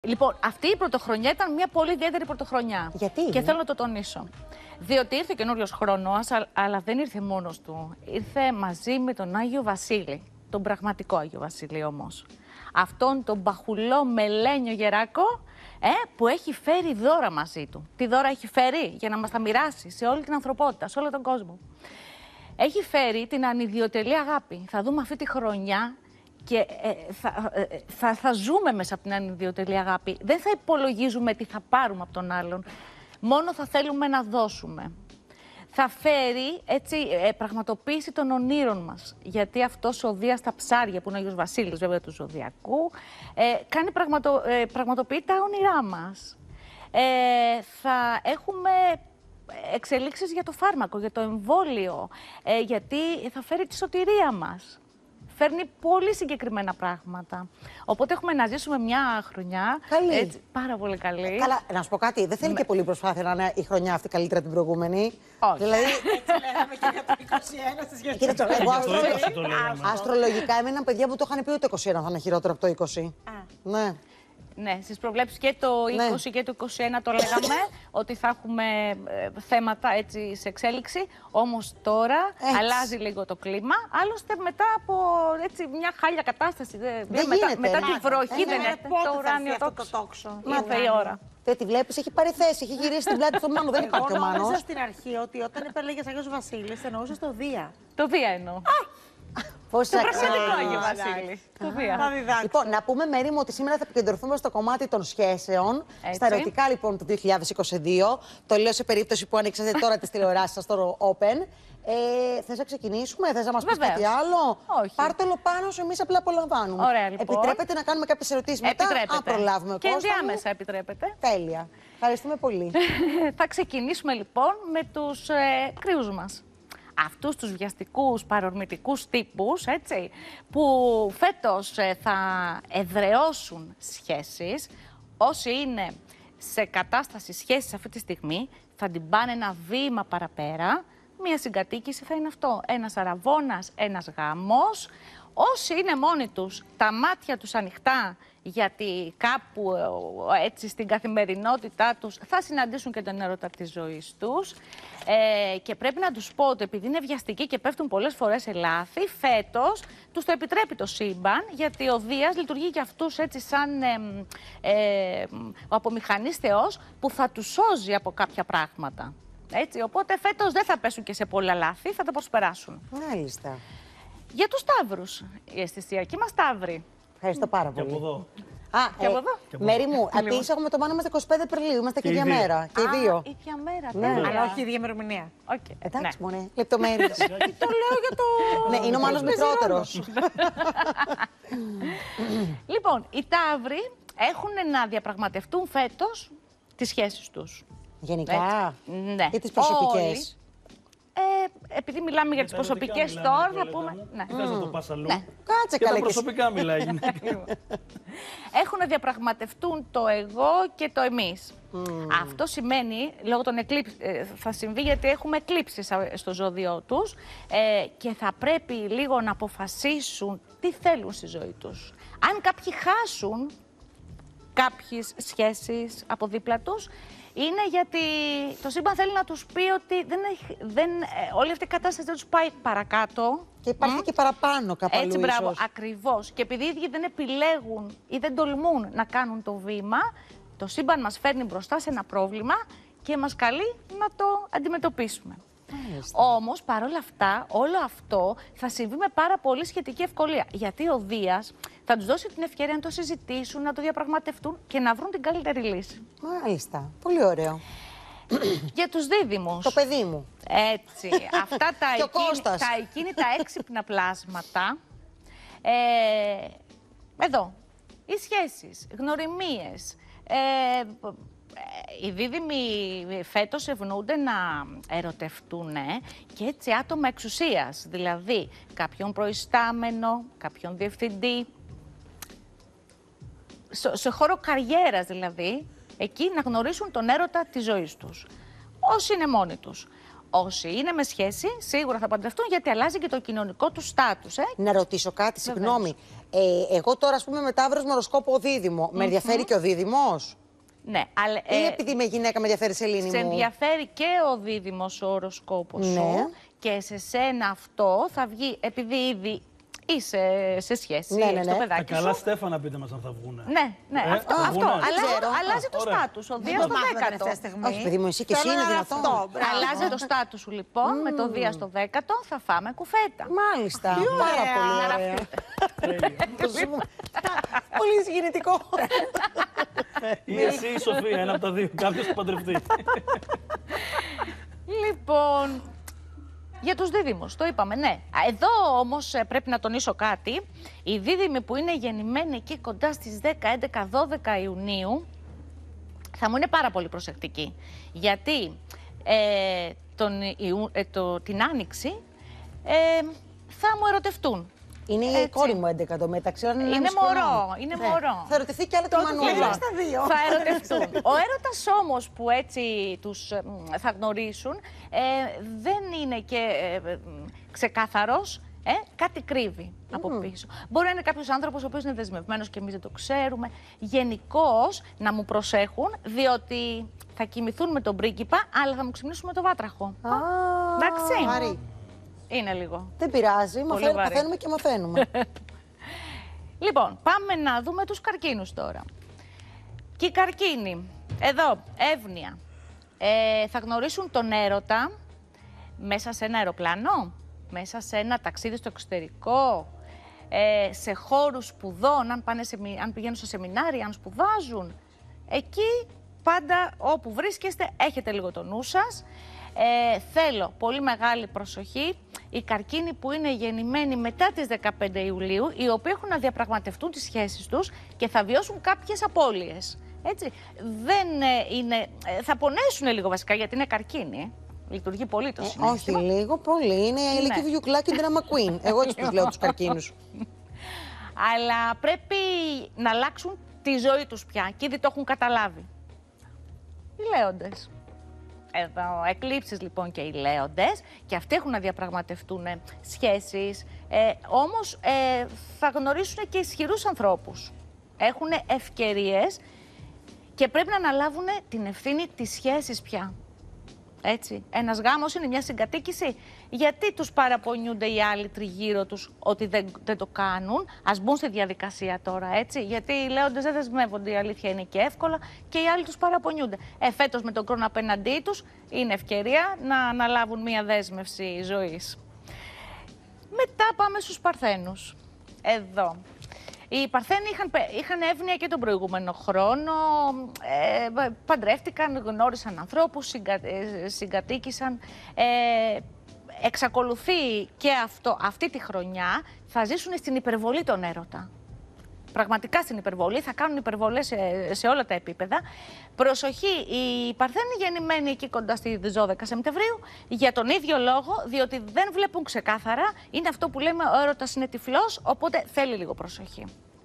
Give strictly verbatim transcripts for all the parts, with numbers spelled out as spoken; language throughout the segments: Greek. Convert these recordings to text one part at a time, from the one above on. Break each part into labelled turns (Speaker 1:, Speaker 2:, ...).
Speaker 1: Λοιπόν, αυτή η πρωτοχρονιά ήταν μια πολύ ιδιαίτερη πρωτοχρονιά.
Speaker 2: Γιατί?
Speaker 1: Και θέλω να το τονίσω. Διότι ήρθε καινούριο χρόνο, αλλά δεν ήρθε μόνος του. Ήρθε μαζί με τον Άγιο Βασίλη. Τον πραγματικό Άγιο Βασίλη όμως. Αυτόν τον μπαχουλό μελένιο γεράκο ε, που έχει φέρει δώρα μαζί του. Τι δώρα έχει φέρει για να μας τα μοιράσει σε όλη την ανθρωπότητα, σε όλο τον κόσμο. Έχει φέρει την ανιδιοτελή αγάπη. Θα δούμε αυτή τη χρονιά και ε, θα, ε, θα, θα ζούμε μέσα από την ανιδιοτελή αγάπη. Δεν θα υπολογίζουμε τι θα πάρουμε από τον άλλον. Μόνο θα θέλουμε να δώσουμε. Θα φέρει έτσι, ε, πραγματοποίηση των ονείρων μας. Γιατί αυτός ο Δίας στα ψάρια, που είναι ο Άγιος Βασίλης βέβαια του Ζωδιακού, ε, κάνει πραγματο, ε, πραγματοποιεί τα όνειρά μας. Ε, θα έχουμε εξελίξεις για το φάρμακο, για το εμβόλιο, ε, γιατί θα φέρει τη σωτηρία μας. Φέρνει πολύ συγκεκριμένα πράγματα. Οπότε έχουμε να ζήσουμε μια χρονιά
Speaker 2: καλή.
Speaker 1: Έτσι, πάρα πολύ καλή.
Speaker 2: Καλά, να σου πω κάτι. Δεν θέλει
Speaker 1: Με...
Speaker 2: και πολύ προσπάθεια να είναι η χρονιά αυτή καλύτερα την προηγούμενη.
Speaker 1: Όχι.
Speaker 2: Δηλαδή...
Speaker 3: Έτσι λέγαμε και για το είκοσι ένα στις γιορτές.
Speaker 2: Κύριε, εγώ αστρολογικά,
Speaker 4: το λέγαμε.
Speaker 2: αστρολογικά έμειναν παιδιά που το είχαν πει ούτε είκοσι ένα θα είναι χειρότερο από το είκοσι.
Speaker 3: Α.
Speaker 2: Ναι.
Speaker 1: Ναι, στις προβλέψεις και το είκοσι
Speaker 2: ναι.
Speaker 1: και το είκοσι ένα το λέγαμε ότι θα έχουμε ε, θέματα έτσι σε εξέλιξη. Όμως τώρα
Speaker 2: έτσι.
Speaker 1: αλλάζει λίγο το κλίμα. Άλλωστε μετά από έτσι, μια χάλια κατάσταση. Δε,
Speaker 2: δεν
Speaker 1: μετά
Speaker 2: γίνεται,
Speaker 1: μετά
Speaker 2: ναι.
Speaker 1: τη βροχή
Speaker 2: Ε,
Speaker 1: δεν
Speaker 2: ναι,
Speaker 1: έρθει το ουράνιο τόξο.
Speaker 3: τόξο.
Speaker 1: Ήρθε η ώρα.
Speaker 2: Δεν τη βλέπεις, έχει πάρει θέση, έχει γυρίσει την πλάτη στο Μάνο. Δεν υπάρχει ο
Speaker 3: Εγώ νόμιζα
Speaker 2: Μάνος.
Speaker 3: στην αρχή ότι όταν επέλεγες Άγιος Βασίλης εννοούσες το Δία.
Speaker 1: Το Δία εννοώ.
Speaker 2: Πώς
Speaker 1: Το
Speaker 2: θα
Speaker 1: πραγματικό
Speaker 2: ξέρεις.
Speaker 1: Άγιο Βασίλη. Το Δία.
Speaker 3: Θα διδάξω.
Speaker 2: Λοιπόν, να πούμε, Μέρη μου, ότι σήμερα θα επικεντρωθούμε στο κομμάτι των σχέσεων.
Speaker 1: Έτσι.
Speaker 2: Στα ερωτικά, λοιπόν, του δύο χιλιάδες είκοσι δύο. Το λέω σε περίπτωση που ανοίξατε τώρα τις τηλεοράσεις σας στο Open. Ε, θες να ξεκινήσουμε, θες να μας πεις
Speaker 1: Βεβαίως.
Speaker 2: κάτι άλλο?
Speaker 1: Όχι.
Speaker 2: Πάρ' το όλο πάνω σου, εμείς απλά απολαμβάνουμε.
Speaker 1: Ωραία, λοιπόν.
Speaker 2: Επιτρέπετε να κάνουμε κάποιες ερωτήσεις μετά?
Speaker 1: Επιτρέπετε.
Speaker 2: Αν προλάβουμε,
Speaker 1: Και
Speaker 2: Κώστα μου.
Speaker 1: ενδιάμεσα επιτρέπετε.
Speaker 2: Τέλεια. Ευχαριστούμε πολύ.
Speaker 1: Θα ξεκινήσουμε λοιπόν με τους ε, κρύους μας. Αυτούς τους βιαστικούς, παρορμητικούς τύπους, έτσι, που φέτος ε, θα εδραιώσουν σχέσεις. Όσοι είναι σε κατάσταση σχέσης αυτή τη στιγμή, θα την πάνε ένα βήμα παραπέρα. Μία συγκατοίκηση θα είναι αυτό. Ένας αραβώνας, ένας γάμος. Όσοι είναι μόνοι τους, τα μάτια τους ανοιχτά, γιατί κάπου έτσι στην καθημερινότητά τους θα συναντήσουν και τον έρωτα της ζωής τους. Ε, και πρέπει να τους πω ότι επειδή είναι βιαστικοί και πέφτουν πολλές φορές σε λάθη, φέτος τους το επιτρέπει το σύμπαν, γιατί ο Δίας λειτουργεί για αυτούς έτσι σαν ε, ε, ο απομηχανής θεός που θα τους σώζει από κάποια πράγματα. Έτσι, οπότε φέτος δεν θα πέσουν και σε πολλά λάθη, θα τα προσπεράσουν.
Speaker 2: Μάλιστα.
Speaker 1: Για τους Σταύρους, η αισθησιακή μας Σταύροι.
Speaker 2: Ευχαριστώ πάρα
Speaker 4: Και
Speaker 2: πολύ.
Speaker 4: από εδώ.
Speaker 2: Α,
Speaker 1: Και από εδώ.
Speaker 4: Και από
Speaker 2: Μέρη
Speaker 4: εδώ.
Speaker 2: μου, επίσης έχουμε το Μάνο μας είκοσι πέντε Απριλίου, είμαστε και
Speaker 4: Και οι
Speaker 2: ίδια
Speaker 4: δύο.
Speaker 2: μέρα. Και οι
Speaker 1: Α,
Speaker 2: δύο.
Speaker 1: ίδια μέρα,
Speaker 2: Ναι.
Speaker 1: τέλεια.
Speaker 3: Αλλά όχι η ίδια ημερομηνία.
Speaker 1: Okay.
Speaker 2: Εντάξει,
Speaker 1: ναι.
Speaker 2: μωρέ, λεπτομέρειες.
Speaker 1: Το λέω για το...
Speaker 2: Ναι, είναι ο Μάνος μικρότερος.
Speaker 1: Λοιπόν, οι Ταύροι έχουν να διαπραγματευτούν φέτος τις σχέσεις τους.
Speaker 2: Γενικά.
Speaker 1: Έτσι. Ναι.
Speaker 2: Ή τις προσωπικές.
Speaker 1: Όλοι. Ε, επειδή μιλάμε για τις
Speaker 4: τα ερωτικά
Speaker 1: προσωπικές
Speaker 4: μιλάμε,
Speaker 1: τώρα,
Speaker 4: το
Speaker 1: θα
Speaker 4: λέγαμε.
Speaker 1: πούμε... Ναι.
Speaker 4: Τι θες να το πας αλλού.
Speaker 1: Ναι.
Speaker 2: Κάτσε
Speaker 4: Και
Speaker 2: καλά
Speaker 4: τα
Speaker 2: και εσύ.
Speaker 4: προσωπικά μιλάει η γυναίκα.
Speaker 1: Έχουν να διαπραγματευτούν το εγώ και το εμείς. Αυτό σημαίνει, λόγω των εκλήψ, ε, θα συμβεί γιατί έχουμε εκλήψεις στο ζώδιό τους ε, και θα πρέπει λίγο να αποφασίσουν τι θέλουν στη ζωή τους. Αν κάποιοι χάσουν κάποιες σχέσεις από δίπλα τους, είναι γιατί το σύμπαν θέλει να τους πει ότι δεν έχει, δεν, ε, όλη αυτή η κατάσταση δεν τους πάει παρακάτω.
Speaker 2: Και υπάρχει και παραπάνω κάπου αλλού
Speaker 1: Έτσι, μπράβο,
Speaker 2: ίσως.
Speaker 1: ακριβώς. Και επειδή οι ίδιοι δεν επιλέγουν ή δεν τολμούν να κάνουν το βήμα, το σύμπαν μας φέρνει μπροστά σε ένα πρόβλημα και μας καλεί να το αντιμετωπίσουμε.
Speaker 2: Μάλιστα.
Speaker 1: Όμως, παρόλα αυτά, όλο αυτό θα συμβεί με πάρα πολύ σχετική ευκολία. Γιατί ο Δίας θα τους δώσει την ευκαιρία να το συζητήσουν, να το διαπραγματευτούν και να βρουν την καλύτερη λύση.
Speaker 2: Μάλιστα. Πολύ ωραίο.
Speaker 1: Για τους δίδυμους.
Speaker 2: Το παιδί μου.
Speaker 1: Έτσι, αυτά τα,
Speaker 2: Και ο
Speaker 1: εκείνη,
Speaker 2: Κώστας.
Speaker 1: τα εκείνη τα έξυπνα πλάσματα. Ε, εδώ, οι σχέσεις, γνωριμίες. Ε, οι δίδυμοι φέτος ευνοούνται να ερωτευτούν και έτσι άτομα εξουσίας. Δηλαδή, κάποιον προϊστάμενο, κάποιον διευθυντή. Σε, σε χώρο καριέρας δηλαδή, εκεί να γνωρίσουν τον έρωτα της ζωής τους. Όσοι είναι μόνοι τους. Όσοι είναι με σχέση, σίγουρα θα παντρευτούν γιατί αλλάζει και το κοινωνικό του στάτους. Ε.
Speaker 2: Να ρωτήσω κάτι,
Speaker 1: Βεβαίως.
Speaker 2: συγγνώμη. Ε, εγώ τώρα, ας πούμε, με Ταύρος με οροσκόπο Δίδυμο. Mm-hmm. Με ενδιαφέρει και ο Δίδυμος.
Speaker 1: Ναι, αλλά.
Speaker 2: Ή επειδή είμαι γυναίκα, με ενδιαφέρει Σελήνη μου.
Speaker 1: Σε ενδιαφέρει και ο Δίδυμος ο οροσκόπος
Speaker 2: ναι.
Speaker 1: σου και σε σένα αυτό θα βγει, επειδή ήδη είσαι σε σχέση,
Speaker 2: ναι, ναι, ναι.
Speaker 1: στο παιδάκι
Speaker 4: Τα καλά
Speaker 1: σου.
Speaker 4: Στέφανα, πείτε μας αν θα βγούνε.
Speaker 1: Ναι, ναι,
Speaker 2: Ε,
Speaker 1: αυτό.
Speaker 2: α,
Speaker 1: αυτό.
Speaker 2: βγούνε.
Speaker 1: Αλλάζει,
Speaker 2: Ξέρω.
Speaker 1: αλλάζει το
Speaker 4: Ωραία.
Speaker 1: στάτους. Ο Δία
Speaker 3: Δεν
Speaker 1: στο
Speaker 3: το μάθανε
Speaker 1: δέκατο.
Speaker 3: αυτή τη στιγμή.
Speaker 2: Όχι, παιδί μου, εσύ και εσύ
Speaker 3: Θέλω
Speaker 2: είναι
Speaker 3: να
Speaker 2: δυνατόν.
Speaker 3: αυτό, μπράβο.
Speaker 1: Αλλάζει το στάτους σου λοιπόν, με το Δία στο δέκατο θα φάμε κουφέτα.
Speaker 2: Μάλιστα.
Speaker 3: Τι
Speaker 2: Πάρα
Speaker 3: ωραία.
Speaker 2: πολύ
Speaker 1: Να
Speaker 2: ωραία.
Speaker 1: ραφτείτε.
Speaker 2: Πολύ συγκινητικό.
Speaker 4: Ή εσύ η Σοφία, ένα από τα δύο. Κάποιος θα παντρευτεί.
Speaker 1: Λοιπόν, για τους δίδυμους, το είπαμε, ναι. Εδώ όμως ε, πρέπει να τονίσω κάτι. Οι δίδυμοι που είναι γεννημένοι εκεί κοντά στις δέκα, έντεκα, δώδεκα Ιουνίου θα μου είναι πάρα πολύ προσεκτικοί. Γιατί ε, τον, Ιου, ε, το, την Άνοιξη ε, θα μου ερωτευτούν.
Speaker 2: Είναι η
Speaker 1: Έτσι.
Speaker 2: κόρη μου έντεκα το μεταξύ. Είναι,
Speaker 1: Είναι μωρό, είναι μωρό.
Speaker 2: Θα ερωτηθεί κι άλλο τη Μανούλα.
Speaker 3: Είμαστε δύο.
Speaker 1: Θα ερωτευτούν. Ο έρωτας όμως που έτσι τους ε, μ, θα γνωρίσουν ε, δεν είναι και ε, ε, ξεκάθαρος. Ε, κάτι κρύβει από πίσω. Μπορεί να είναι κάποιος άνθρωπος ο οποίος είναι δεσμευμένος και εμείς δεν το ξέρουμε. Γενικώς να μου προσέχουν, διότι θα κοιμηθούν με τον πρίγκιπα, αλλά θα μου ξυπνήσουν με το βάτραχο.
Speaker 2: Α,
Speaker 1: Εντάξει.
Speaker 2: βαρύ.
Speaker 1: Είναι λίγο.
Speaker 2: Δεν πειράζει, μαθαίνουμε,
Speaker 1: βαρύ.
Speaker 2: μαθαίνουμε και μαθαίνουμε.
Speaker 1: Λοιπόν, πάμε να δούμε τους καρκίνους τώρα. Και οι καρκίνοι, εδώ, εύνοια, ε, θα γνωρίσουν τον έρωτα μέσα σε ένα αεροπλάνο, μέσα σε ένα ταξίδι στο εξωτερικό, ε, σε χώρους σπουδών, αν, πάνε σε, αν πηγαίνουν σε σεμινάρια, αν σπουδάζουν. Εκεί πάντα όπου βρίσκεστε έχετε λίγο το νου σας. Ε, θέλω πολύ μεγάλη προσοχή οι καρκίνοι που είναι γεννημένοι μετά τις δεκαπέντε Ιουλίου, οι οποίοι έχουν να διαπραγματευτούν τις σχέσεις τους και θα βιώσουν κάποιες απώλειες. Έτσι. Δεν ε, είναι, ε, θα πονέσουν λίγο βασικά γιατί είναι καρκίνοι. Λειτουργεί πολύ το
Speaker 2: Ε,
Speaker 1: συνέστημα.
Speaker 2: όχι, λίγο, πολύ. Είναι η ηλική βιουκλάκι drama queen. Εγώ έτσι τους λέω τους καρκίνους.
Speaker 1: Αλλά πρέπει να αλλάξουν τη ζωή τους πια και ήδη το έχουν καταλάβει. Οι λέοντες. Εδώ, εκλήψεις λοιπόν και οι λέοντες και αυτοί έχουν να διαπραγματευτούν ε, σχέσεις, ε, όμως ε, θα γνωρίσουν και ισχυρούς ανθρώπους. Έχουν ευκαιρίες και πρέπει να αναλάβουν την ευθύνη της σχέσης πια. Έτσι, ένας γάμος είναι μια συγκατοίκηση. Γιατί τους παραπονιούνται οι άλλοι τριγύρω τους ότι δεν, δεν το κάνουν? Ας μπουν στη διαδικασία τώρα, έτσι. Γιατί οι λέοντες δεν δεσμεύονται, η αλήθεια είναι και εύκολα, και οι άλλοι τους παραπονιούνται. Ε, φέτος με τον χρόνο απέναντί τους είναι ευκαιρία να αναλάβουν μια δέσμευση ζωής. Μετά πάμε στους Παρθένους. Εδώ. Οι Παρθένοι είχαν, είχαν εύνοια και τον προηγούμενο χρόνο, ε, παντρεύτηκαν, γνώρισαν ανθρώπους, συγκα, ε, συγκατοίκησαν. Ε, εξακολουθεί και αυτό, αυτή τη χρονιά θα ζήσουν στην υπερβολή τον έρωτα. Πραγματικά στην υπερβολή, θα κάνουν υπερβολές σε, σε όλα τα επίπεδα. Προσοχή, οι Παρθένοι γεννημένοι εκεί κοντά στη δώδεκα Σεπτεμβρίου, για τον ίδιο λόγο, διότι δεν βλέπουν ξεκάθαρα, είναι αυτό που λέμε ο έρωτας είναι τυφλός, οπότε θέλει λίγο προσοχή.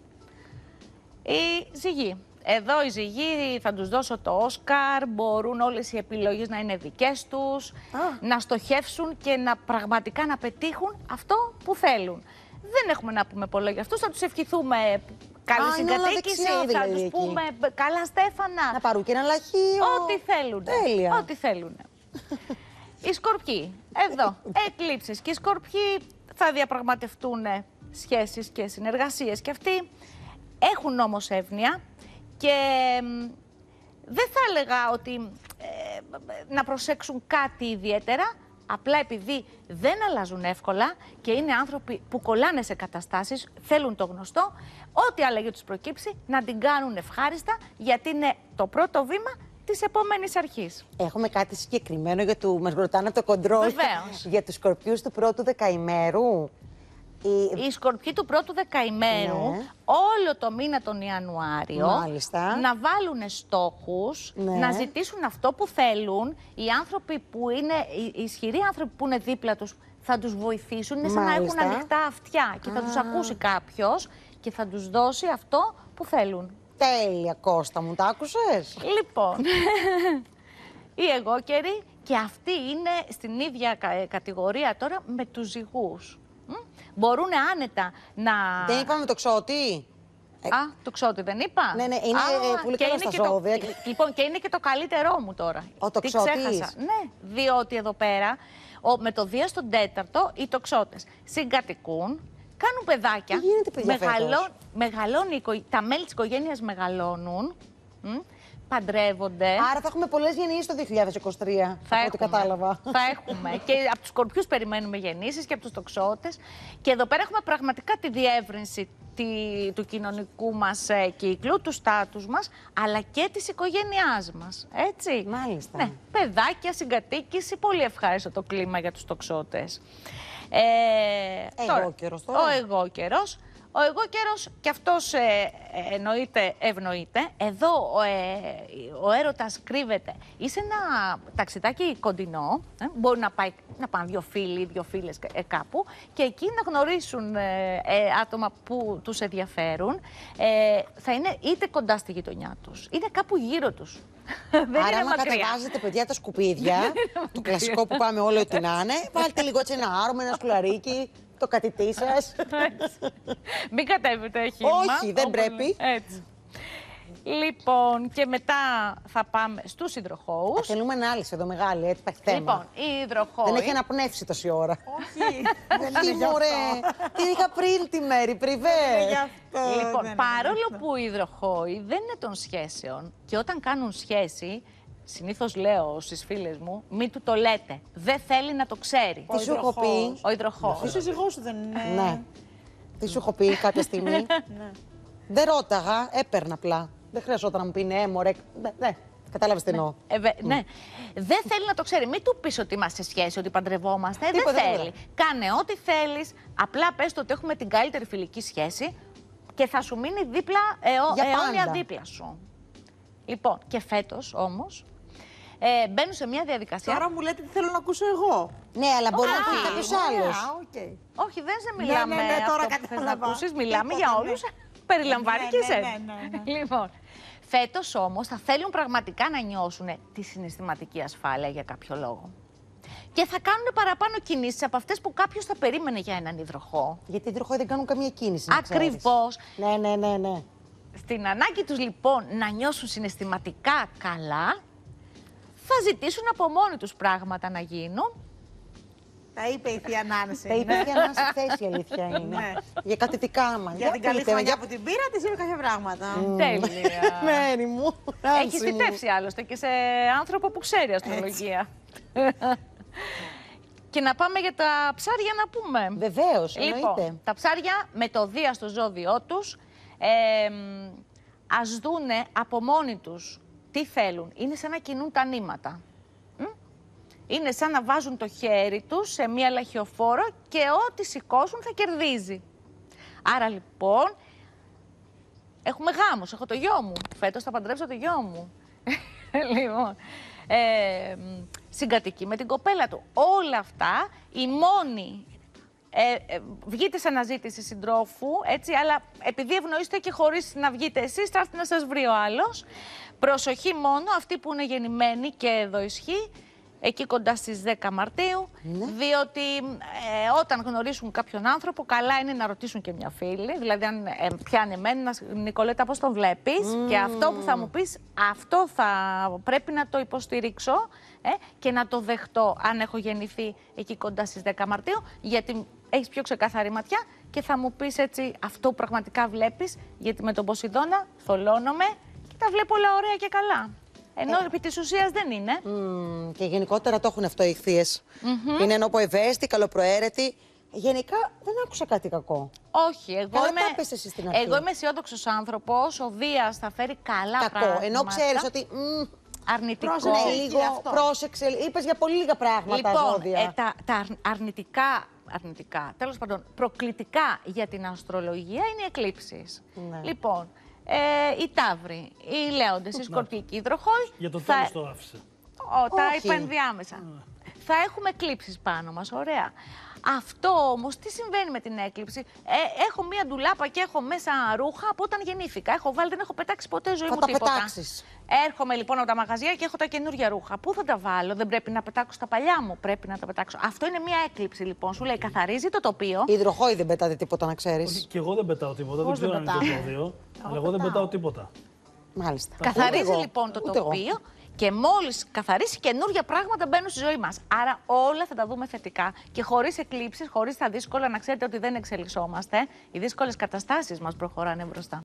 Speaker 1: Οι ζυγοί. Εδώ οι ζυγοί θα τους δώσω το Όσκαρ, μπορούν όλες οι επιλογές να είναι δικές τους, Α. να στοχεύσουν και να πραγματικά να πετύχουν αυτό που θέλουν. Δεν έχουμε να πούμε πολλά για αυτούς, θα τους ευχηθούμε καλή
Speaker 2: Α,
Speaker 1: συγκατοίκηση, θα
Speaker 2: δηλαδή
Speaker 1: τους
Speaker 2: εκεί.
Speaker 1: πούμε καλά Στέφανα.
Speaker 2: Να πάρουν και ένα λαχείο.
Speaker 1: Ό,τι θέλουν.
Speaker 2: Τέλεια.
Speaker 1: Ό,τι θέλουν. Οι Σκορπιοί, εδώ, εκλήψεις. Και οι Σκορπιοί θα διαπραγματευτούν σχέσεις και συνεργασίες. Και αυτοί έχουν όμως εύνοια και δεν θα έλεγα ότι ε, να προσέξουν κάτι ιδιαίτερα, απλά επειδή δεν αλλάζουν εύκολα και είναι άνθρωποι που κολλάνε σε καταστάσεις, θέλουν το γνωστό, ό,τι αλλαγή τους προκύψει να την κάνουν ευχάριστα, γιατί είναι το πρώτο βήμα της επόμενης αρχής.
Speaker 2: Έχουμε κάτι συγκεκριμένο για του, μας ρωτάνε από το κοντρόλ.
Speaker 1: Βεβαίως.
Speaker 2: Για τους Σκορπιούς του πρώτου δεκαημέρου.
Speaker 1: Οι Σκορπιοί του πρώτου δεκαημέρου, ναι, όλο το μήνα τον Ιανουάριο,
Speaker 2: μάλιστα,
Speaker 1: να βάλουν στόχους, ναι, να ζητήσουν αυτό που θέλουν. Οι άνθρωποι που είναι, οι ισχυροί άνθρωποι που είναι δίπλα τους θα τους βοηθήσουν. Είναι σαν
Speaker 2: μάλιστα,
Speaker 1: να έχουν ανοιχτά αυτιά και θα
Speaker 2: Α.
Speaker 1: τους ακούσει κάποιος και θα τους δώσει αυτό που θέλουν.
Speaker 2: Τέλεια, Κώστα μου, τα άκουσες?
Speaker 1: Λοιπόν, οι εγώκεροι και αυτοί είναι στην ίδια κατηγορία τώρα με τους ζυγούς. μπορούν άνετα να...
Speaker 2: Δεν είπαμε το ξότι.
Speaker 1: Α, το ξότι δεν είπα.
Speaker 2: Ναι, ναι, είναι
Speaker 1: Α,
Speaker 2: πολύ
Speaker 1: και
Speaker 2: καλό
Speaker 1: είναι
Speaker 2: στα
Speaker 1: και
Speaker 2: ζώδια.
Speaker 1: Το... Λοιπόν, και είναι και το καλύτερό μου τώρα.
Speaker 2: Ο
Speaker 1: Τι
Speaker 2: τοξότης.
Speaker 1: ξέχασα. Ναι, διότι εδώ πέρα, ο, με το Δία στον τέταρτο, οι τοξότες συγκατοικούν, κάνουν παιδάκια.
Speaker 2: Τι γίνεται, παιδιά, φέτος?
Speaker 1: μεγαλώνει, η οικο- τα μέλη της οικογένειας μεγαλώνουν, μ, παντρεύονται.
Speaker 2: Άρα θα έχουμε πολλές γεννήσεις το δύο χιλιάδες είκοσι τρία.
Speaker 1: Θα
Speaker 2: από ό,τι
Speaker 1: έχουμε,
Speaker 2: κατάλαβα.
Speaker 1: θα έχουμε. Και από τους σκορπιούς περιμένουμε γεννήσεις και από τους τοξότες. Και εδώ πέρα έχουμε πραγματικά τη διεύρυνση τη- του κοινωνικού μας ε, κύκλου, του στάτους μας, αλλά και της οικογένειάς μας. Έτσι.
Speaker 2: Μάλιστα.
Speaker 1: Ναι, παιδάκια, συγκατοίκηση, πολύ ευχάριστο το κλίμα για τους τοξότες. Ε,
Speaker 2: Εγώ καιρός τώρα.
Speaker 1: Ο εγώ καιρός. Ο εγώ καιρός και αυτός ε, ε, εννοείται, ευνοείται. Εδώ ε, ο έρωτας κρύβεται. Είσαι ένα ταξιδάκι κοντινό, ε, μπορεί να, πάει, να πάνε δύο φίλοι, δύο φίλες ε, κάπου και εκεί να γνωρίσουν ε, ε, άτομα που τους ενδιαφέρουν. Ε, θα είναι είτε κοντά στη γειτονιά τους, είτε κάπου γύρω τους. Δεν
Speaker 2: Άρα,
Speaker 1: είναι
Speaker 2: άμα
Speaker 1: μακριά.
Speaker 2: κατεβάζετε, παιδιά, τα σκουπίδια, το κλασικό που πάμε όλο ό,τι να είναι, βάλτε λίγο έτσι ένα άρωμα, ένα σκουλαρίκι, το κατητή σας.
Speaker 1: Μην κατέβετε χύμα.
Speaker 2: Όχι, δεν
Speaker 1: όπως
Speaker 2: πρέπει.
Speaker 1: λέει. Έτσι. Λοιπόν, και μετά θα πάμε στους υδροχόους.
Speaker 2: Θέλουμε ανάλυση εδώ μεγάλη, έτσι υπάρχει θέμα.
Speaker 1: Λοιπόν, οι υδροχόοι...
Speaker 2: Δεν έχει αναπνεύσει τόση ώρα.
Speaker 3: Όχι, δεν
Speaker 2: Όχι,
Speaker 3: είναι γι'
Speaker 2: μωρέ.
Speaker 3: αυτό.
Speaker 2: Την είχα πριν τη μέρη, πριβέ.
Speaker 3: Γι' αυτό.
Speaker 1: Λοιπόν,
Speaker 3: δεν είναι
Speaker 1: παρόλο
Speaker 3: γι' αυτό.
Speaker 1: που οι υδροχόοι δεν είναι των σχέσεων και όταν κάνουν σχέση, συνήθως λέω στις φίλες μου, μην του το λέτε. Δεν θέλει να το ξέρει.
Speaker 2: Τι σου έχω πει.
Speaker 1: Ο υδροχόος.
Speaker 3: Ο σύζυγός σου δεν είναι.
Speaker 2: Ναι. Τι σου έχω πει κάποια στιγμή. Δεν ρώταγα, έπαιρνα απλά. Δεν χρειαζόταν να μου πει ναι, μωρέ. Ναι, ναι. Κατάλαβες τι εννοώ.
Speaker 1: Ε, βε- ναι. Δεν θέλει να το ξέρει. Μην του πεις ότι είμαστε σε σχέση, ότι παντρευόμαστε.
Speaker 2: Τίποτα,
Speaker 1: δεν
Speaker 2: τίποτα.
Speaker 1: θέλει. Κάνε ό,τι θέλεις. Απλά πες του ότι έχουμε την καλύτερη φιλική σχέση και θα σου μείνει δίπλα, αιώ,
Speaker 2: Για
Speaker 1: αιώνια
Speaker 2: πάντα.
Speaker 1: δίπλα σου. Λοιπόν, και φέτος όμως ε, μπαίνουν σε μια διαδικασία.
Speaker 3: Τώρα μου λέτε τι θέλω να ακούσω εγώ.
Speaker 2: Ναι, αλλά μπορεί να πει
Speaker 1: Α,
Speaker 2: κάποιο
Speaker 3: Ωραία,
Speaker 2: άλλο.
Speaker 3: οκ.
Speaker 1: Όχι, δεν σε μιλάμε
Speaker 3: ναι, ναι, τώρα
Speaker 1: αυτό που θες να
Speaker 3: κατάλαβα.
Speaker 1: ακούσεις. Μιλάμε
Speaker 3: Τίποτα,
Speaker 1: για
Speaker 3: ναι.
Speaker 1: όλους. Περιλαμβάνει
Speaker 3: Ναι,
Speaker 1: και
Speaker 3: ναι,
Speaker 1: εσένα.
Speaker 3: ναι, ναι, ναι.
Speaker 1: Λοιπόν, φέτος όμως θα θέλουν πραγματικά να νιώσουν τη συναισθηματική ασφάλεια για κάποιο λόγο. Και θα κάνουν παραπάνω κινήσεις από αυτές που κάποιος θα περίμενε για έναν υδροχό.
Speaker 2: Γιατί οι τροχοί δεν κάνουν καμία κίνηση. να ξέρεις.
Speaker 1: Ακριβώς.
Speaker 2: Ναι, ναι, ναι, ναι.
Speaker 1: Στην ανάγκη τους λοιπόν να νιώσουν συναισθηματικά καλά, θα ζητήσουν από μόνοι τους πράγματα να γίνουν.
Speaker 3: Τα είπε η θεία Νάνση.
Speaker 2: Τα είπε για να σε θέση, η αλήθεια είναι.
Speaker 3: Ναι.
Speaker 2: Για κάτι δικά μας.
Speaker 3: Για την καλή
Speaker 2: πείτε,
Speaker 3: χρονιά
Speaker 2: για-
Speaker 3: που την πήρα, της είπε κάποια πράγματα.
Speaker 1: Τέλεια.
Speaker 2: Μέρη μου.
Speaker 1: Έχει
Speaker 2: Νάνση μου.
Speaker 1: φυτέψει άλλωστε και σε άνθρωπο που ξέρει αστρολογία. Και να πάμε για τα ψάρια να πούμε.
Speaker 2: Βεβαίως, εννοείται.
Speaker 1: Λοιπόν, τα ψάρια με το Δία στο ζώδιό τους, ε, μ, ας δούνε από μόνοι τους τι θέλουν. Είναι σαν να κινούν τα νήματα. Μ? Είναι σαν να βάζουν το χέρι τους σε μία λαχιοφόρο και ό,τι σηκώσουν θα κερδίζει. Άρα λοιπόν, έχουμε γάμους, έχω το γιο μου. Φέτος θα παντρέψω το γιο μου. Λοιπόν, ε, μ, συγκατοικεί με την κοπέλα του. Όλα αυτά, η μόνη ε, ε, βγείτε σε αναζήτηση συντρόφου, έτσι, αλλά επειδή ευνοείστε και χωρίς να βγείτε εσείς, θα έρθει να σας βρει ο άλλος. Προσοχή μόνο, αυτοί που είναι γεννημένοι, και εδώ ισχύει, εκεί κοντά στις δέκα Μαρτίου, διότι ε, όταν γνωρίσουν κάποιον άνθρωπο, καλά είναι να ρωτήσουν και μια φίλη, δηλαδή αν ε, πιάνει εμένα, Νικολέτα, πώς τον βλέπεις, και αυτό που θα μου πεις, αυτό θα πρέπει να το υποστηρίξω ε, και να το δεχτώ αν έχω γεννηθεί εκεί κοντά στις δέκα Μαρτίου, γιατί έχεις πιο ξεκάθαρη ματιά και θα μου πεις έτσι αυτό που πραγματικά βλέπεις, γιατί με τον Ποσειδώνα θολώνομαι και τα βλέπω όλα ωραία και καλά. Ενώ επί της ουσίας δεν είναι.
Speaker 2: Μμμ, και γενικότερα το έχουν αυτό οι ηχθείες. Είναι ενώπο ευαίσθητοι, καλοπροαίρετοι. Γενικά δεν άκουσα κάτι κακό.
Speaker 1: Όχι, εγώ
Speaker 2: Καλά
Speaker 1: είμαι,
Speaker 2: τα είπες εσύ στην αρχή.
Speaker 1: εγώ είμαι αισιόδοξος άνθρωπος. Ο Δίας θα φέρει καλά
Speaker 2: Κακό.
Speaker 1: πράγματα.
Speaker 2: Ενώ ξέρεις ότι. μ,
Speaker 1: Αρνητικό.
Speaker 3: Πρόσεξε,
Speaker 2: ναι,
Speaker 3: Ισχύει
Speaker 2: λίγο
Speaker 3: αυτό.
Speaker 2: πρόσεξε. Είπες για πολύ λίγα πράγματα,
Speaker 1: Λοιπόν,
Speaker 2: ζώδια.
Speaker 1: ε, τα, τα αρ- αρνητικά, αρνητικά, τέλος πάντων, προκλητικά για την αστρολογία είναι οι εκλήψεις.
Speaker 2: Ναι.
Speaker 1: Λοιπόν, ε, οι Ταύροι, οι Λέοντες, οι Σκορπιοί και οι Υδροχόοι.
Speaker 4: Για το
Speaker 1: θα-
Speaker 4: τέλος το άφησε.
Speaker 1: Ω, τα
Speaker 2: Όχι.
Speaker 1: είπα ενδιάμεσα. Θα έχουμε εκλήψεις πάνω μας, ωραία. Αυτό όμως, τι συμβαίνει με την έκλειψη. Ε, έχω μία ντουλάπα και έχω μέσα ρούχα από όταν γεννήθηκα. Έχω βάλει, δεν έχω πετάξει ποτέ ζωή
Speaker 2: Θα
Speaker 1: μου
Speaker 2: τα
Speaker 1: τίποτα.
Speaker 2: πετάξεις.
Speaker 1: Έρχομαι λοιπόν από τα μαγαζιά και έχω τα καινούργια ρούχα. Πού θα τα βάλω, δεν πρέπει να πετάξω τα παλιά μου. Πρέπει να τα πετάξω. Αυτό είναι μια έκλειψη λοιπόν. Σου λέει καθαρίζει το τοπίο.
Speaker 2: Υδροχόη δεν πετάτε τίποτα, να ξέρει.
Speaker 4: Και εγώ δεν πετάω τίποτα.
Speaker 3: Πώς
Speaker 4: δεν
Speaker 3: δεν
Speaker 4: ξέρω αν είναι το
Speaker 3: πετάμε?
Speaker 4: επεισόδιο. Αλλά εγώ δεν πετάω τίποτα.
Speaker 2: Μάλιστα.
Speaker 1: Καθαρίζει
Speaker 2: Ούτε εγώ.
Speaker 1: λοιπόν το
Speaker 2: Ούτε εγώ.
Speaker 1: τοπίο και μόλις καθαρίσει, καινούργια πράγματα μπαίνουν στη ζωή μας. Άρα όλα θα τα δούμε θετικά και χωρίς εκλήψεις, χωρίς τα δύσκολα, να ξέρετε ότι δεν εξελισσόμαστε. Οι δύσκολες καταστάσεις μας προχωράνε μπροστά.